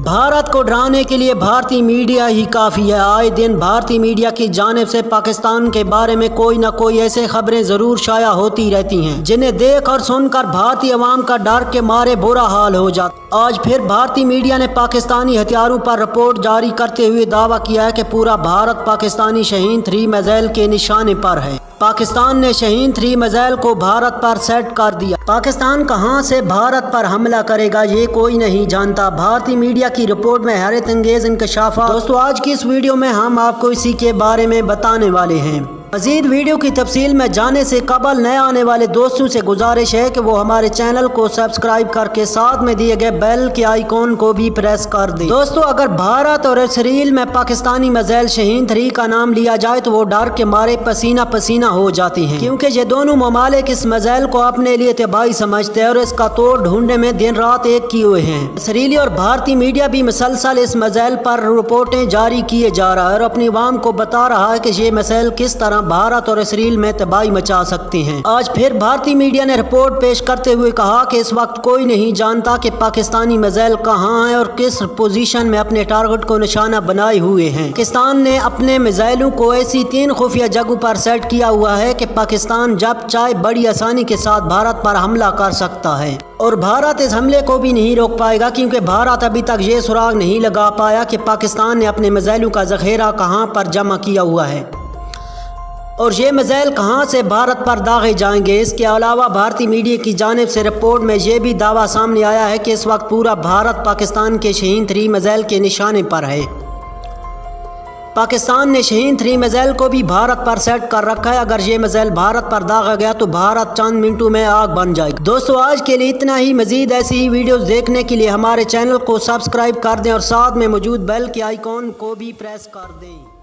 भारत को डराने के लिए भारतीय मीडिया ही काफ़ी है। आए दिन भारतीय मीडिया की जानिब से पाकिस्तान के बारे में कोई ना कोई ऐसे खबरें ज़रूर शाया होती रहती हैं जिन्हें देख और सुनकर भारतीय अवाम का डर के मारे बुरा हाल हो जाता। आज फिर भारतीय मीडिया ने पाकिस्तानी हथियारों पर रिपोर्ट जारी करते हुए दावा किया है कि पूरा भारत पाकिस्तानी शाहीन 3 मिसाइल के निशाने पर है। पाकिस्तान ने शाहीन 3 मिसाइल को भारत पर सेट कर दिया। पाकिस्तान कहां से भारत पर हमला करेगा ये कोई नहीं जानता। भारतीय मीडिया की रिपोर्ट में हैरत अंगेज इंकशाफा। दोस्तों, आज की इस वीडियो में हम आपको इसी के बारे में बताने वाले हैं। मज़ीद वीडियो की तफसील में जाने से कबल नए आने वाले दोस्तों से गुजारिश है कि वो हमारे चैनल को सब्सक्राइब करके साथ में दिए गए बेल के आइकॉन को भी प्रेस कर दें। दोस्तों, अगर भारत और इसराइल में पाकिस्तानी मिसाइल शाहीन 3 का नाम लिया जाए तो वो डर के मारे पसीना पसीना हो जाती हैं, क्योंकि ये दोनों ममालिक इस मिसाइल को अपने लिए तबाही समझते हैं और इसका तोड़ ढूंढने में दिन रात एक किए हुए हैं। इसराइली और भारतीय मीडिया भी मुसलसल इस मिसाइल पर रिपोर्टें जारी किए जा रहा है और अपनी अवाम को बता रहा है कि ये मिसाइल किस तरह भारत और इसराइल में तबाही मचा सकते हैं। आज फिर भारतीय मीडिया ने रिपोर्ट पेश करते हुए कहा कि इस वक्त कोई नहीं जानता कि पाकिस्तानी मिसाइल कहां है और किस पोजीशन में अपने टारगेट को निशाना बनाए हुए हैं। पाकिस्तान ने अपने मिसाइलों को ऐसी 3 खुफिया जगहों पर सेट किया हुआ है कि पाकिस्तान जब चाहे बड़ी आसानी के साथ भारत पर हमला कर सकता है और भारत इस हमले को भी नहीं रोक पाएगा, क्योंकि भारत अभी तक ये सुराग नहीं लगा पाया कि पाकिस्तान ने अपने मिसाइलों का जखीरा कहां पर जमा किया हुआ है और ये मिसाइल कहां से भारत पर दागे जाएंगे। इसके अलावा भारतीय मीडिया की जानिब से रिपोर्ट में यह भी दावा सामने आया है कि इस वक्त पूरा भारत पाकिस्तान के शाहीन 3 मिसाइल के निशाने पर है। पाकिस्तान ने शाहीन 3 मिसाइल को भी भारत पर सेट कर रखा है। अगर ये मिसाइल भारत पर दागा गया तो भारत चंद मिनटों में आग बन जाएगा। दोस्तों, आज के लिए इतना ही। मजीद ऐसी ही वीडियोस देखने के लिए हमारे चैनल को सब्सक्राइब कर दें और साथ में मौजूद बेल के आइकॉन को भी प्रेस कर दें।